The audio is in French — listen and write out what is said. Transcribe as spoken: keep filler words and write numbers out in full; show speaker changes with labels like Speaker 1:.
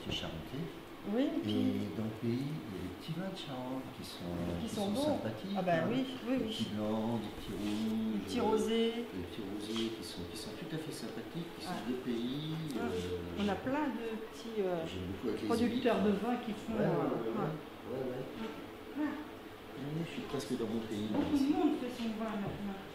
Speaker 1: petits charentais.
Speaker 2: Oui, et puis...
Speaker 1: Et dans le pays, il y a des petits vins de Charente qui sont,
Speaker 2: Qui
Speaker 1: qui
Speaker 2: sont
Speaker 1: sont
Speaker 2: bons.
Speaker 1: sympathiques.
Speaker 2: Ah ben
Speaker 1: hein.
Speaker 2: oui, oui,
Speaker 1: Des
Speaker 2: oui.
Speaker 1: petits blancs, des petits rouges.
Speaker 2: Des petits rosés.
Speaker 1: Des petits rosés qui sont, qui sont tout à fait sympathiques, qui sont
Speaker 2: Ah.
Speaker 1: de pays.
Speaker 2: Ah.
Speaker 1: Euh,
Speaker 2: On a plein de petits euh,
Speaker 1: J'aime beaucoup avec les
Speaker 2: producteurs de
Speaker 1: huîtres.
Speaker 2: vin qui font...
Speaker 1: Ouais, ouais,
Speaker 2: euh,
Speaker 1: ouais.
Speaker 2: ouais.
Speaker 1: ouais, ouais, ouais.
Speaker 2: Ouais.
Speaker 1: Oui, je suis presque dans mon pays. là,
Speaker 2: Beaucoup de
Speaker 1: ici.
Speaker 2: monde fait son vin maintenant.